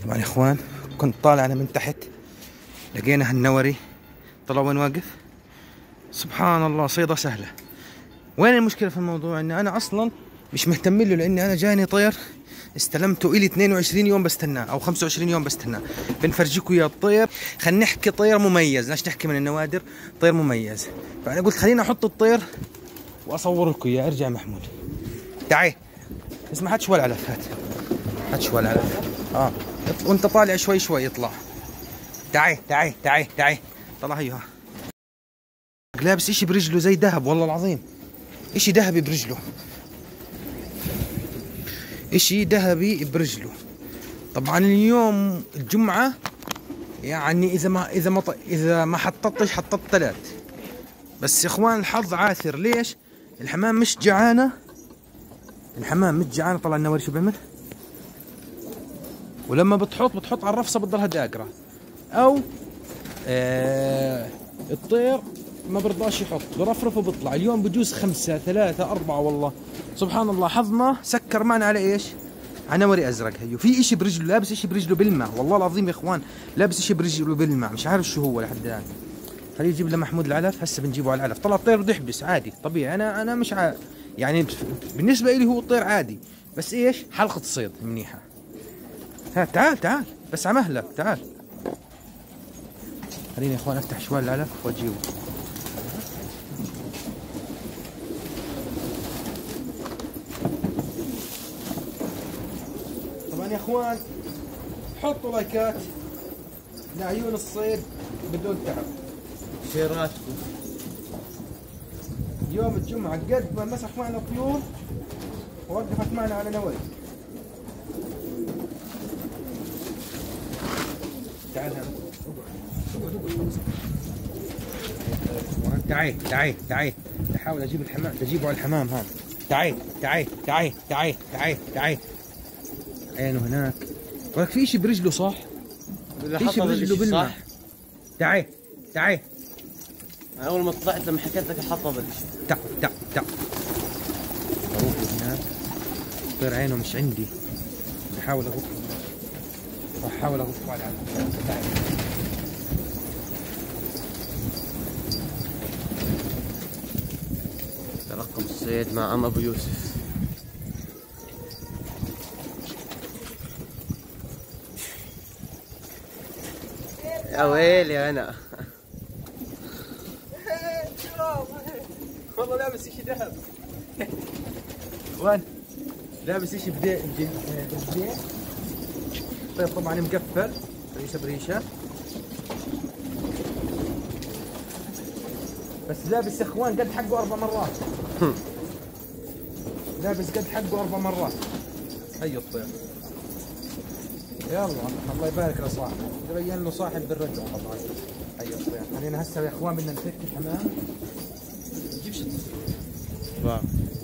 طبعا يا اخوان كنت طالع انا من تحت، لقينا هالنوري. طلع وين واقف؟ سبحان الله، صيدة سهلة. وين المشكلة في الموضوع؟ اني انا اصلا مش مهتم له، لاني انا جاني طير استلمته الي 22 يوم بستناه او 25 يوم بستناه. بنفرجيكم يا الطير. خلينا نحكي طير مميز، ليش نحكي من النوادر؟ طير مميز. فانا قلت خليني احط الطير واصور لكم اياه. ارجع محمود، تعال. اسمع، هات شوي العلف، هات شوي العلف. وانت طالع شوي شوي اطلع. تعال طلع. هيو، ها لابس اشي برجله زي ذهب، والله العظيم اشي ذهبي برجله، اشي ذهبي برجله. طبعا اليوم الجمعة، يعني اذا ما حططتش حططت 3. بس يا اخوان الحظ عاثر. ليش؟ الحمام مش جعانة. طلع النوري شو بيعمل؟ ولما بتحط على الرفصة بتضلها داقرة، او الطير ما برضاش يحط، برفرف وبيطلع. اليوم بجوز 5 3 4 والله سبحان الله. حظنا سكر معنا على ايش؟ على نوري ازرق. هيو في اشي برجله، لابس اشي برجله بالماء، والله العظيم يا اخوان لابس اشي برجله بالماء، مش عارف شو هو لحد الان. خليه يجيب لمحمود العلف، هسه بنجيبه على العلف. طلع الطير بده يحبس عادي طبيعي. انا مش يعني بالنسبه لي هو الطير عادي، بس ايش؟ حلقه صيد منيحه. تعال بس على مهلك، تعال. خليني يا اخوان افتح شوال العلف واجيبه. طبعا يا اخوان حطوا لايكات لعيون الصيد بدون تعب، شيراتكم. يوم الجمعة قد ما مسح معنا طيور ووقفت معنا على نوري. تعال هذا، تعال احاول اجيب الحمام، اجيبه على الحمام. هان تعال. عينه هناك. ولك في اشي برجله، صح؟ في اشي برجله بالماء. تعال. اول ما طلعت لما حكيت لك حطه بالشيء. تعال. اروح هناك. طير عينه مش عندي، بحاول اغفه. على العلم. تعال. ترقب الصيد مع عم ابو يوسف. يا ويلي انا والله لابس اشي ذهب. وين؟ لابس اشي بديه. طيب طبعا مقفل ريشه بريشه، بس لابس يا اخوان قد حقه 4 مرات. لابس قد حقه 4 مرات. هيو الطير. يلا الله يبارك لصاحبه، يبين له صاحب بالرجل طبعا. هيو الطير. خلينا هسه يا اخوان بدنا نفك الحمام. جيبش واو.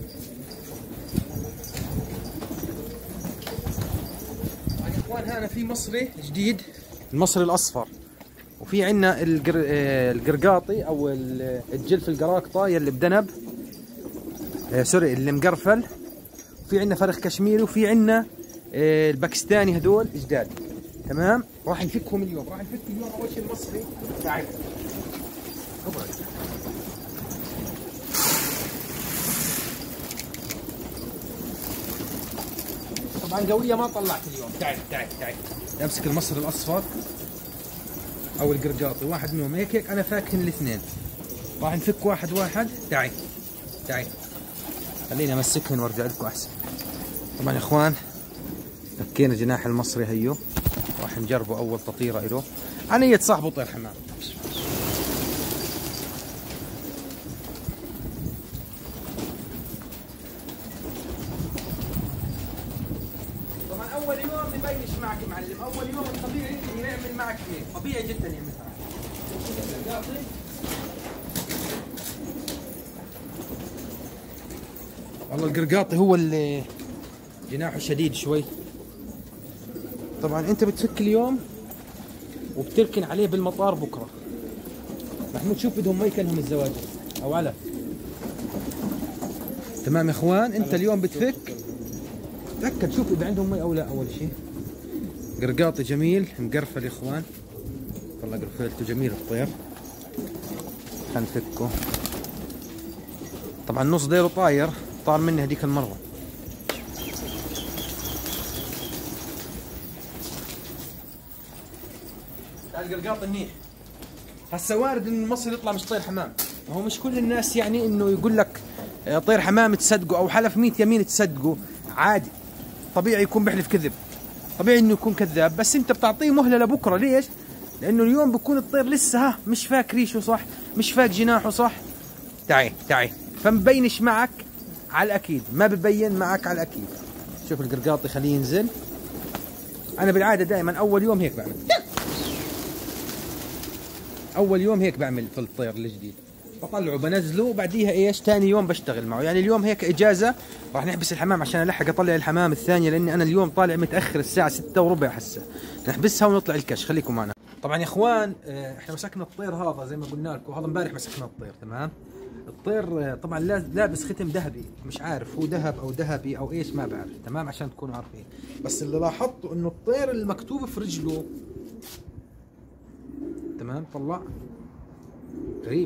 يا اخوان هنا في مصري جديد، المصري الاصفر، وفي عندنا القرقاطي او الجلف القراقطه يلي بدنب، سوري اللي مقرفل. وفي عندنا فرخ كشميري، وفي عندنا الباكستاني، هذول جداد. تمام، راح نفكهم اليوم. اول شيء المصري. تعال طبعا قويه ما طلعت اليوم. تعال امسك المصري الاصفر او القرقاطي، واحد منهم. هيك انا فاكهن الاثنين. راح نفك واحد. تعال خليني امسكهن وارجع لكم احسن. طبعا يا اخوان فكينا جناح المصري. هيو راح نجربه اول تطيره له. عنية صاحبه طير حمام. طبعا اول يوم ببينش معك معلم. اول يوم الطبيعي يعمل معك هيك، طبيعي جدا يعمل معك. والله القرقاطي هو اللي جناحه شديد شوي. طبعا انت بتفك اليوم وبتركن عليه بالمطار بكره. محمود شوف بدهم مي كانهم الزواجر او علف. تمام يا اخوان، انت اليوم بتفك، تاكد شوف اذا عندهم مي او لا. اول شيء قرقاطي جميل مقرفل يا اخوان، والله قرفلته جميل الطير. خلينا نفكه. طبعا نص ديله طاير، طار مني هذيك المره. القرقاط منيح. هسه وارد انه المصري يطلع مش طير حمام، وهو مش كل الناس يعني انه يقول لك طير حمام تصدقه او حلف 100 يمين تصدقه، عادي طبيعي يكون بيحلف كذب، طبيعي انه يكون كذاب، بس انت بتعطيه مهله لبكره. ليش؟ لانه اليوم بكون الطير لسه مش فاك ريشه صح، مش فاك جناحه صح. تعي فمبينش معك على الاكيد، ما ببين معك على الاكيد. شوف القرقاطي خليه ينزل. انا بالعاده دائما اول يوم هيك بعمل، اول يوم هيك بعمل في الطير الجديد، بطلعه بنزله وبعديها ايش ثاني يوم بشتغل معه. يعني اليوم هيك اجازه، راح نحبس الحمام عشان الحق اطلع الحمام الثانيه، لاني انا اليوم طالع متاخر الساعه 6:15 هسه، نحبسها ونطلع الكش. خليكم معنا. طبعا يا اخوان احنا مسكنا الطير هذا زي ما قلنا لكم، هذا امبارح مسكنا الطير تمام. الطير طبعا لابس ختم ذهبي، مش عارف هو ذهب او ذهبي او ايش ما بعرف تمام، عشان تكونوا عارفين. بس اللي لاحظته انه الطير المكتوب في رجله تمام طلع غريب،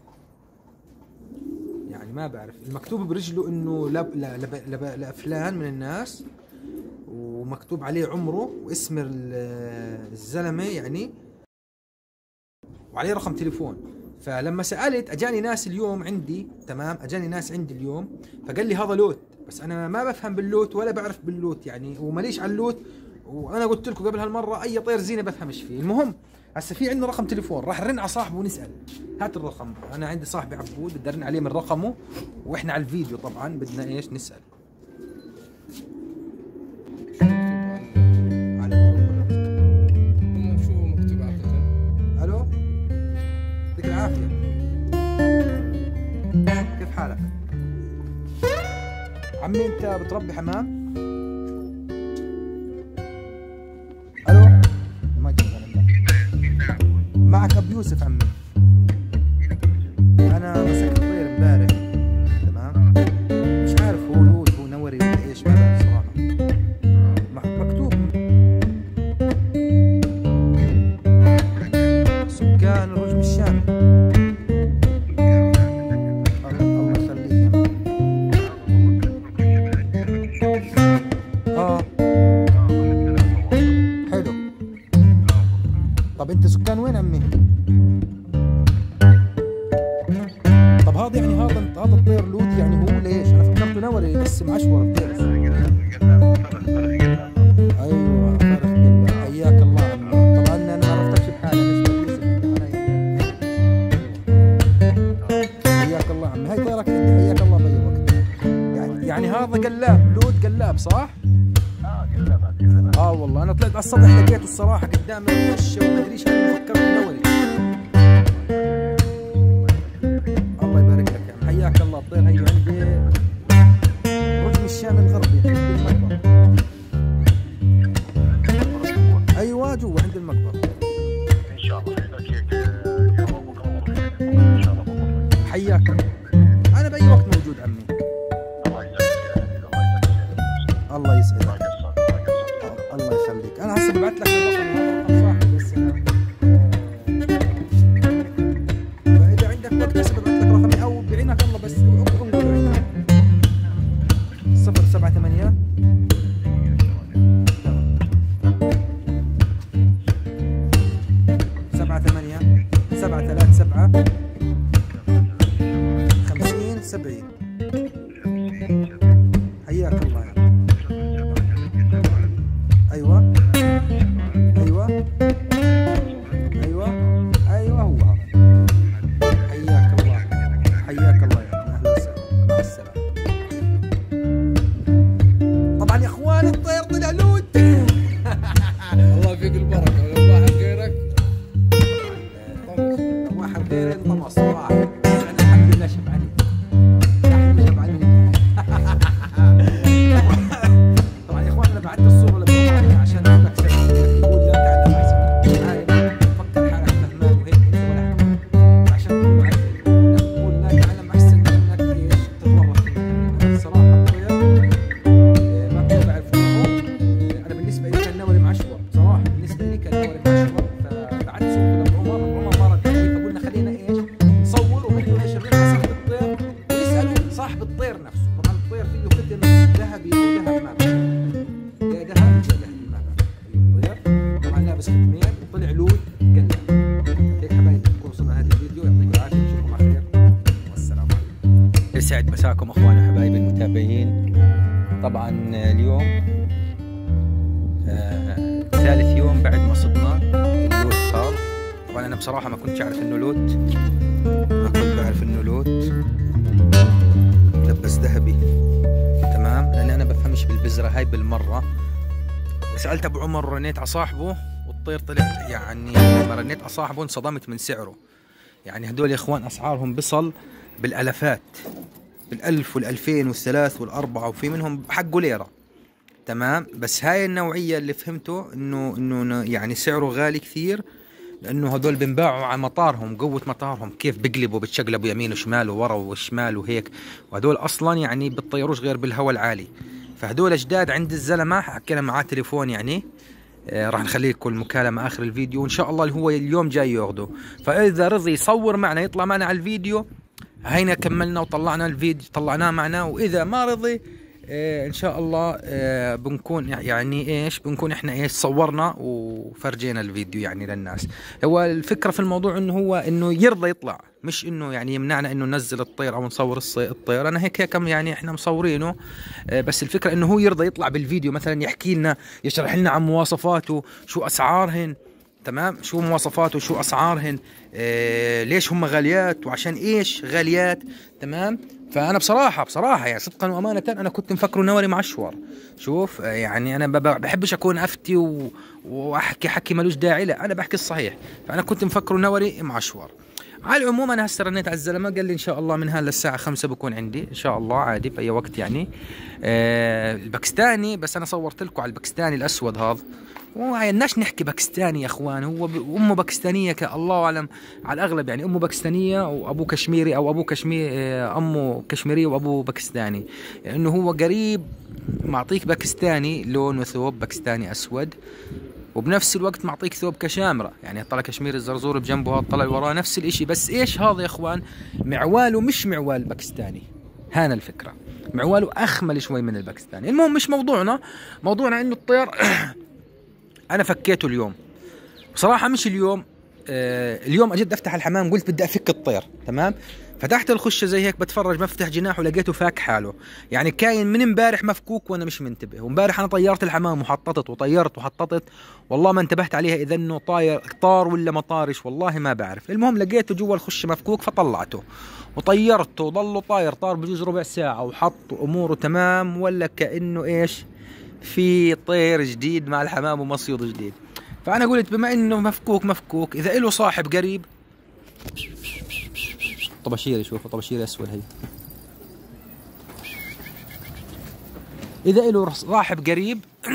يعني ما بعرف المكتوب برجله انه لفلان من الناس، ومكتوب عليه عمره واسم الزلمه يعني، وعليه رقم تليفون. فلما سالت اجاني ناس اليوم عندي تمام، اجاني ناس عندي اليوم فقال لي هذا لوت، بس انا ما بفهم باللوت ولا بعرف باللوت يعني، وماليش على اللوت. وانا قلت لكم قبل هالمره اي طير زينه بفهمش فيه. المهم هسه في عندنا رقم تليفون، راح نرن على صاحبه ونسال. هات الرقم، انا عندي صاحبي عبود بدي ارن عليه من رقمه، واحنا على الفيديو طبعا بدنا ايش نسال. شو مكتوب عادة؟ الو يعطيك العافيه، كيف حالك؟ عمي انت بتربي حمام؟ الو ما معك ابو يوسف عمي. انا مسكت طير امبارح تمام، مش عارف هو لوت هو نوري ولا ايش ما بعرف صراحه. مكتوب سكان الرجم الشامي. الله يخليك حلو. طب انت سكان وين عمي؟ طب هذا يعني هذا الطير لوت يعني هو؟ ليش انا فكرته نوري بس معشور الطير. ايوه فرح بالله، حياك الله عمي. طبعا انا ما عرفتكش بحالي، حياك الله عمي. هاي طيرك عندي، حياك الله باي وقت. يعني هذا قلاب لوت قلاب صح؟ قلابات. والله انا طلعت على السطح لقيته الصراحه قدام الوش وما ادري ايش انا فكرت نوري. الله يبارك لك يا عم، حياك الله. الطير هي عندي رجم الشام الغربي عند المقبره. ايوه جوا عند المقبره. ان شاء الله يوم بكره ان شاء الله. حياك الله. انا باي وقت موجود عمي. الله يسعدك. الله يسعدك. الله يخليك. انا هسه ببعث لك الرقم، هذا رقم صاحبي بس فاذا عندك وقت هسه ببعث لك رقمي او بعينك الله بس انقل بعينك 078 78 737 50 70. حياك الله يا ايوه مساكم اخواني وحبايبي المتابعين. طبعا اليوم ثالث يوم بعد ما صدنا اللوت صار. طبعا انا بصراحه ما كنتش اعرف انه لوت، ما كنت بعرف انه لوت لبس ذهبي، تمام، لان انا بفهمش بالبزره هاي بالمره. سالت ابو عمر، رنيت على صاحبه والطير طلع، يعني لما رنيت على صاحبه انصدمت من سعره. يعني هدول يا اخوان اسعارهم بصل بالالافات، بالالف والالفين والثلاث والاربعه، وفي منهم حقه ليره، تمام. بس هاي النوعيه اللي فهمته انه يعني سعره غالي كثير، لانه هدول بنباعوا على مطارهم، قوه مطارهم كيف بقلبوا بتشقلبوا يمين وشمال وورا وشمال وهيك، وهدول اصلا يعني بتطيروش غير بالهواء العالي. فهدول جداد عند الزلمه، حكينا معاه تليفون يعني. راح نخلي لكم المكالمة آخر الفيديو، وإن شاء الله اللي هو اليوم جاي ياخده. فإذا رضي يصور معنا يطلع معنا على الفيديو، هينا كملنا وطلعنا الفيديو، طلعناه معنا. وإذا ما رضي إن شاء الله بنكون يعني إيش، بنكون إحنا إيش صورنا وفرجينا الفيديو يعني للناس. هو الفكرة في الموضوع إنه يرضى يطلع، مش إنه يعني يمنعنا إنه ننزل الطير أو نصور الطير. أنا هيك كم يعني إحنا مصورينه، بس الفكرة إنه هو يرضى يطلع بالفيديو، مثلا يحكي لنا، يشرح لنا عن مواصفاته، شو أسعارهن، تمام، شو مواصفاته وشو أسعارهن، ليش هم غاليات وعشان إيش غاليات، تمام. فأنا بصراحة يعني صدقا وأمانة أنا كنت مفكره نوري معشور. شوف يعني أنا بحبش أكون أفتي وأحكي حكي ملوش داعي، لا أنا بحكي الصحيح. فأنا كنت مفكره نوري معشور. على العموم أنا هسه رنيت على الزلمة، قال لي إن شاء الله من هلا للساعة 5 بكون عندي إن شاء الله، عادي بأي وقت يعني. الباكستاني، بس أنا صورت لكم على الباكستاني الأسود هذا، وعيناش نحكي باكستاني يا اخوان، هو امه باكستانيه الله اعلم على الاغلب، يعني امه باكستانيه وابوه كشميري، او ابوه امه كشميريه وابوه باكستاني، لانه هو قريب معطيك باكستاني لون وثوب باكستاني اسود، وبنفس الوقت معطيك ثوب كشامره، يعني طلع كشميري الزرزور بجنبه، هذا طلع وراه نفس الاشي. بس ايش هذا يا اخوان، معواله مش معوال باكستاني، هانا الفكره، معواله اخمل شوي من الباكستاني. المهم مش موضوعنا انه الطير انا فكيته اليوم بصراحه، مش اليوم. اليوم اجد افتح الحمام، قلت بدي افك الطير، تمام. فتحت الخشه زي هيك بتفرج، بفتح جناحه لقيته فاك حاله، يعني كاين من امبارح مفكوك وانا مش منتبه. وامبارح انا طيرت الحمام وحططت وطيرت وحططت، والله ما انتبهت عليها اذا انه طار ولا ما طارش، والله ما بعرف. المهم لقيته جوا الخشه مفكوك، فطلعته وطيرته وضله طار بجوز ربع ساعه، وحط اموره تمام، ولا كانه ايش، في طير جديد مع الحمام ومصيد جديد. فأنا قلت بما إنه مفكوك إذا إله صاحب قريب، طباشيري، شوفوا طباشيري أسود هي، إذا إله صاحب قريب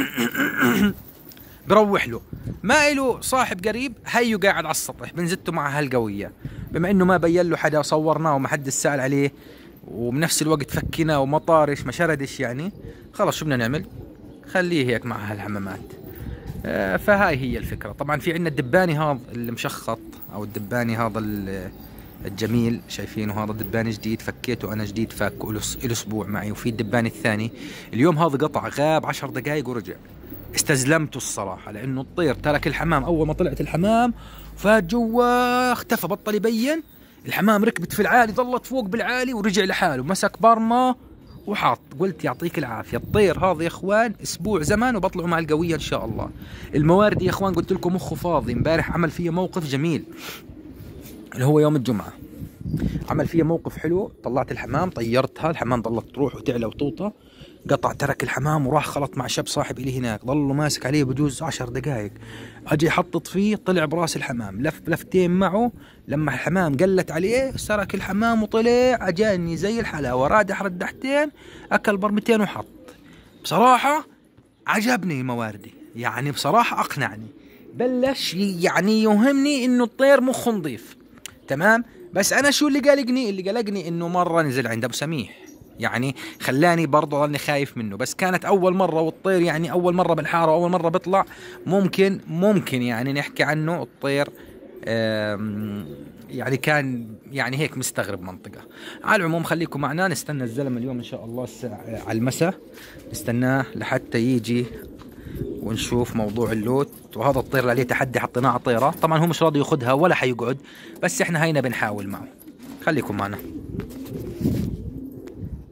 بروح له، ما إله صاحب قريب هيو قاعد على السطح بنزته مع هالقوية. بما إنه ما بين له حدا، صورناه وما حد سأل عليه، وبنفس الوقت فكيناه وما طارش ما شردش، يعني خلص شو بدنا نعمل، خليه هيك مع هالحمامات. فهاي هي الفكرة. طبعا في عندنا الدباني هذا المشخط، او الدباني هذا الجميل، شايفينه هذا دباني جديد، فكيته انا جديد، فاكه له اسبوع معي. وفي الدباني الثاني اليوم هذا قطع، غاب 10 دقائق ورجع، استزلمته الصراحة، لانه الطير ترك الحمام اول ما طلعت الحمام، فات جوا اختفى، بطل يبين. الحمام ركبت في العالي، ظلت فوق بالعالي ورجع لحاله، مسك برمه وحاط. قلت يعطيك العافيه، الطير هذا يا اخوان اسبوع زمان وبطلعوا مع القويه ان شاء الله. الموارد يا اخوان قلت لكم مخه فاضي، امبارح عمل فيه موقف جميل اللي هو يوم الجمعه، عمل فيه موقف حلو. طلعت الحمام، طيرتها، الحمام ضلت تروح وتعلى وتوطى، قطع ترك الحمام وراح خلط مع شاب صاحب إلي هناك، ظله ماسك عليه بجوز 10 دقائق. اجي حطت فيه، طلع براس الحمام، لف لفتين معه، لما الحمام قلت عليه سرك الحمام وطلع، اجاني زي الحلاوه، رادح ردحتين، اكل برمتين وحط. بصراحه عجبني مواردي، يعني بصراحه اقنعني، بلش يعني يوهمني انه الطير مخه نظيف، تمام. بس انا شو اللي قلقني انه مره نزل عند ابو سميح، يعني خلاني برضه ظني خايف منه. بس كانت اول مره، والطير يعني اول مره بالحاره واول مره بيطلع، ممكن يعني نحكي عنه الطير يعني كان يعني هيك مستغرب منطقه. على العموم خليكم معنا، نستنى الزلمه اليوم ان شاء الله الساعه على المساء، نستناه لحتى يجي ونشوف موضوع اللوت. وهذا الطير اللي عليه تحدي حطيناه على طيره، طبعا هو مش راضي ياخذها ولا حيقعد، بس احنا هينا بنحاول معه، خليكم معنا.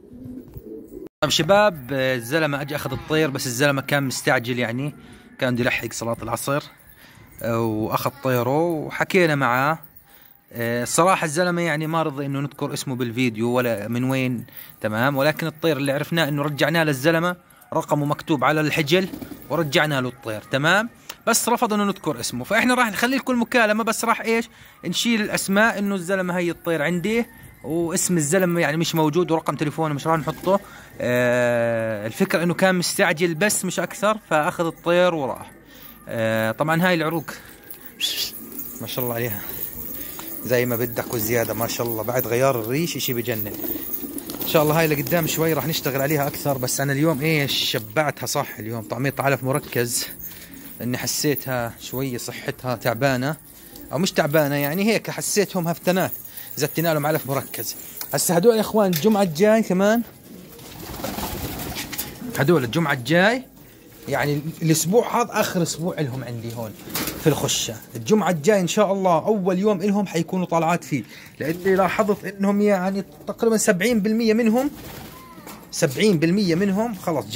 طيب شباب، الزلمه اجى اخذ الطير، بس الزلمه كان مستعجل، يعني كان بده يلحق صلاه العصر واخذ طيره وحكينا معاه. الصراحة الزلمة يعني ما رضي انه نذكر اسمه بالفيديو ولا من وين، تمام، ولكن الطير اللي عرفناه انه رجعناه للزلمة، رقمه مكتوب على الحجل ورجعنا له الطير، تمام، بس رفض انه نذكر اسمه. فاحنا راح نخلي لكم مكالمة، بس راح ايش نشيل الاسماء، انه الزلمة هي الطير عندي واسم الزلمة يعني مش موجود ورقم تليفونه مش راح نحطه. الفكرة انه كان مستعجل بس مش اكثر، فاخذ الطير وراح. طبعا هاي العروق ما شاء الله عليها زي ما بدك وزياده، ما شاء الله، بعد غيار الريش اشي بجنن. ان شاء الله هاي لقدام شوي راح نشتغل عليها اكثر، بس انا اليوم ايش شبعتها صح، اليوم طعمية علف مركز، اني حسيتها شوي صحتها تعبانه، او مش تعبانه يعني هيك حسيتهم هفتنات، زدتنا لهم علف مركز. هسه هدول يا اخوان الجمعه الجاي كمان، هدول الجمعه الجاي يعني الاسبوع هذا اخر اسبوع لهم عندي هون في الخشه. الجمعه الجاي ان شاء الله اول يوم لهم حيكونوا طالعات فيه، لاني لاحظت انهم يعني تقريبا 70% منهم 70% منهم خلاص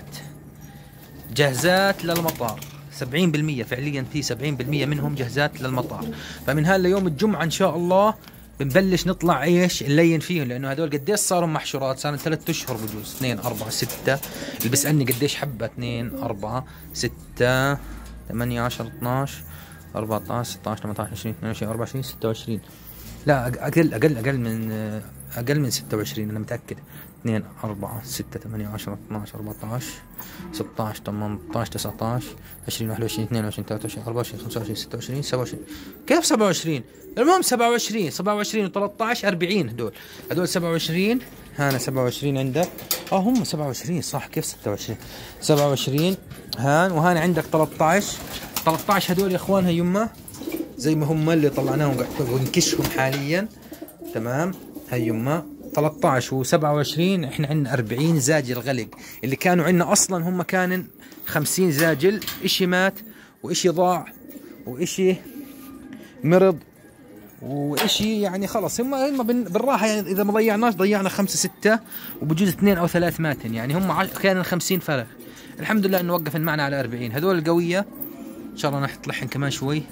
جهزات للمطار. 70% فعليا، في 70% منهم جهزات للمطار. فمن هلا يوم الجمعه ان شاء الله بنبلش نطلع ايش نلين فيهم، لانه هدول قديش صاروا محشورات، صار 3 اشهر بجوز، 2 4 6 اللي بيسالني قديش حبه، 2 4 6 8 10 12 14 16 18 20 22 24 26، لا اقل من 26 انا متاكد. 2 4 6 8 10 12 14 16 18 19 20 21 22 23 24 25 26 27. كيف 27؟ المهم 27 و13 40. هدول 27. هانا 27 عندك، هم 27 صح، كيف 26؟ 27 هان، وهان عندك 13 هدول يا اخوان هي يمه زي ما هم اللي طلعناهم ونكشهم حاليا، تمام، هي يمه 13 و27. احنا عندنا 40 زاجل غلق، اللي كانوا عندنا اصلا هم كانوا 50 زاجل، اشي مات واشي ضاع واشي مرض واشي يعني خلص هم بالراحه، يعني اذا ما ضيعناش ضيعنا 5 6 وبجوز 2 أو 3 ماتن، يعني هم كانوا 50 فرخ. الحمد لله انه وقفن معنا على 40. هذول القويه ان شاء الله راح تطلعن كمان شوي،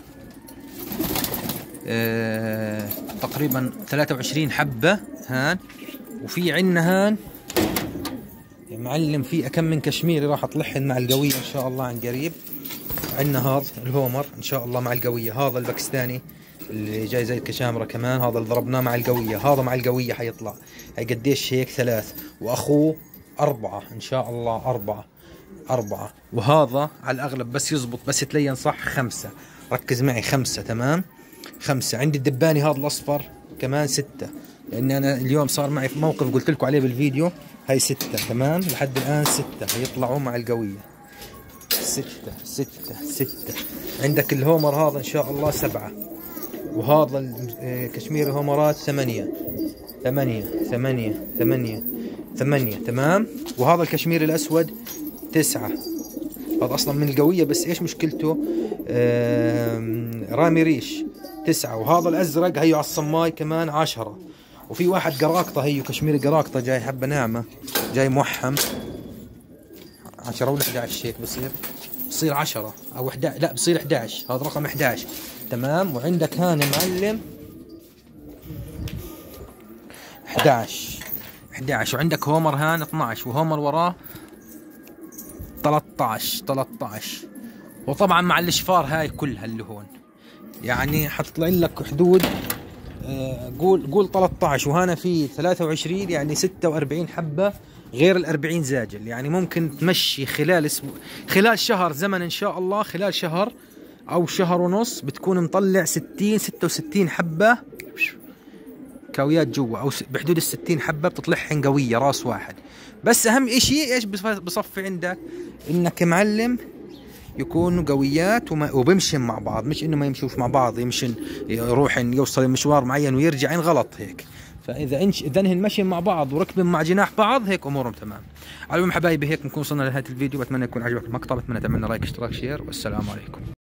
تقريبا 23 حبه هان. وفي عندنا هان يا معلم في كم من كشميري راح اطلعهن مع القويه ان شاء الله عن قريب. عندنا هذا الهومر ان شاء الله مع القويه، هذا الباكستاني اللي جاي زي الكشامره كمان، هذا اللي ضربناه مع القويه، هذا مع القويه حيطلع. هي قديش هيك 3، واخوه 4 ان شاء الله، 4. وهذا على الاغلب بس يزبط بس تلين صح 5، ركز معي 5، تمام 5. عندي الدباني هذا الاصفر كمان 6، لان انا اليوم صار معي في موقف قلت لكم عليه بالفيديو، هاي 6 تمام لحد الان 6 هيطلعوا مع القويه. 6. عندك الهومر هذا ان شاء الله 7، وهذا الكشميري هومرات 8 تمام. وهذا الكشميري الاسود 9، هذا اصلا من القويه بس ايش مشكلته رامي ريش 9. وهذا الازرق هيو على الصماي كمان 10. وفي واحد قراقطه هيو كشميري قراقطه جاي حبه ناعمه، جاي موحم 10 ولا 11 هيك بصير 10 او 11، لا بصير 11، هذا رقم 11 تمام. وعندك هان معلم 11 وعندك هومر هان 12 وهومر وراه 13. وطبعا مع الاشفار هاي كلها اللي هون يعني حتطلع لك حدود قول 13، وهنا في 23 يعني 46 حبة غير ال 40 زاجل. يعني ممكن تمشي خلال شهر زمن ان شاء الله، خلال شهر او شهر ونص بتكون مطلع 66 حبة كاويات جوا، او بحدود ال 60 حبة بتطلعهن قوية راس واحد. بس اهم اشي ايش بصفي عندك انك معلم يكونوا قويات وبمشن مع بعض، مش انه ما يمشوش مع بعض، يمشن يروح يوصل مشوار معين ويرجع غلط هيك. فاذا اذا مشين مع بعض وركبن مع جناح بعض هيك امورهم تمام. على العموم حبايبي هيك بنكون وصلنا لنهايه الفيديو، بتمنى يكون عجبك المقطع، بتمنى تعملنا لايك اشتراك شير، والسلام عليكم.